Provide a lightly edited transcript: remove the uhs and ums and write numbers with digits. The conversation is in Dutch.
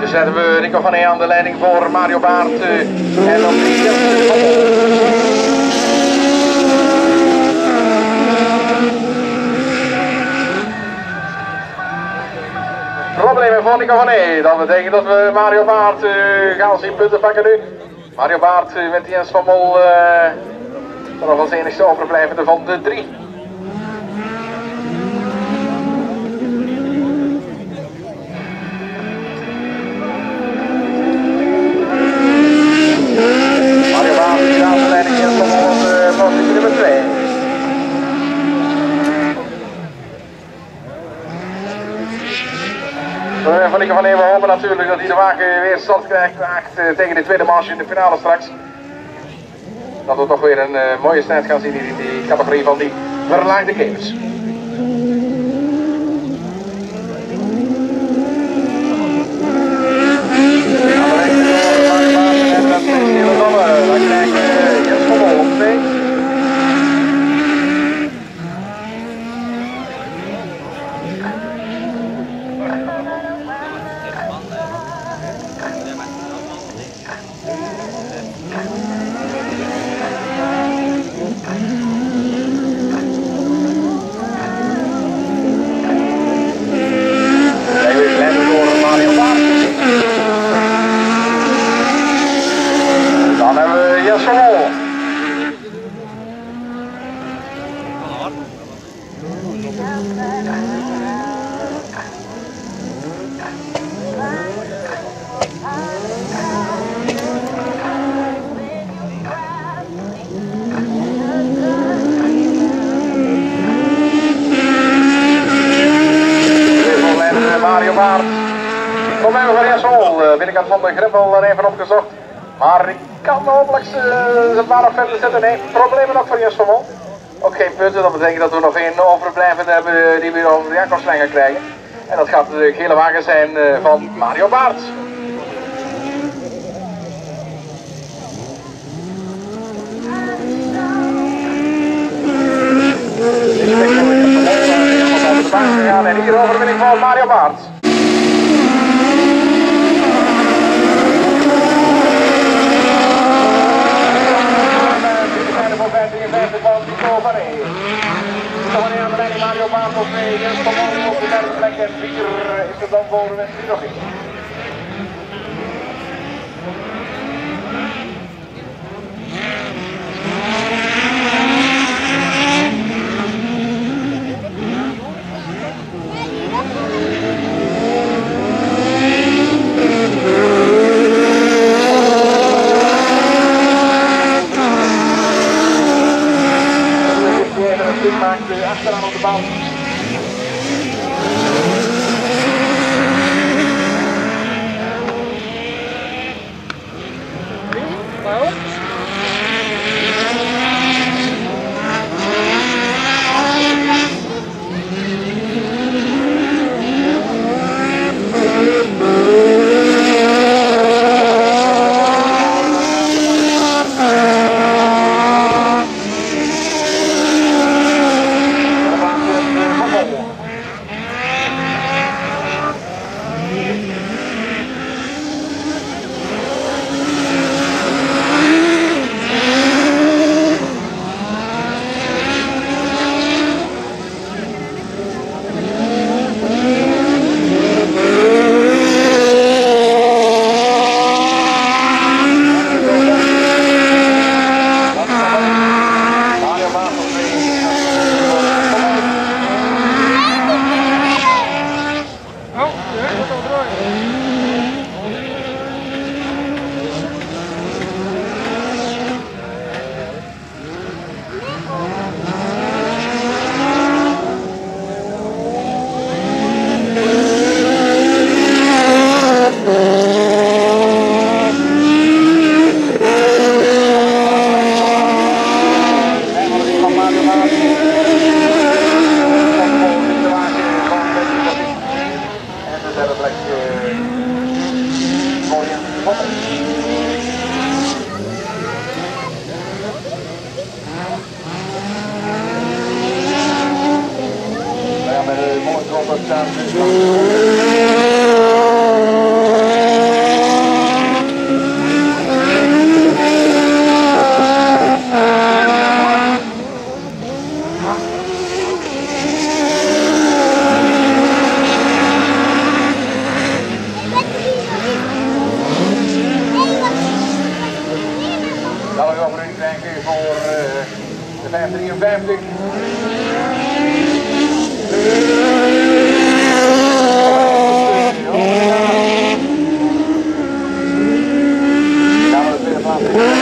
zetten we Rico van E aan de leiding voor Mario Baart en op 3 Jens van Mol. Problemen voor Nico van E. Dat betekent dat we Mario Baart gaan zien punten pakken nu. Mario Baart met Jens van Mol nog als enigste overblijvende van de 3. Mario Baart aan de leiding, Jens van Mol op positie nummer 2. Van Nico van E, we hopen natuurlijk dat hij de wagen weer stand krijgt tegen de tweede marge in de finale straks. Dat we toch weer een mooie strijd gaan zien in die categorie van die verlaagde games. Dan krijgen we Jens van Mol op 2. Dan hebben we Jens van Mol. Mario Baart. Problemen van Jens van Mol. Binnenkant van de greppel er even opgezocht. Maar ik kan hopelijk het maar nog verder zetten. Nee, problemen nog voor Jens van Mol. Ook geen punten, dat betekent dat we nog één overblijvende hebben die we over de Jacobslijn gaan krijgen. En dat gaat de gele wagen zijn van Mario Baart. En hier overwinning voor Mario Baart. Van Nico van E. Nico van E aan de leiding, Mario Baart op 2, Jens van Mol op de derde plek en 4 is er dan voor Wesley nog iets. Maakt achteraan op de baan. Ja, met een mooi drop op mooi oproep denk ik voor de 553. Ja, dat is weer een plaats.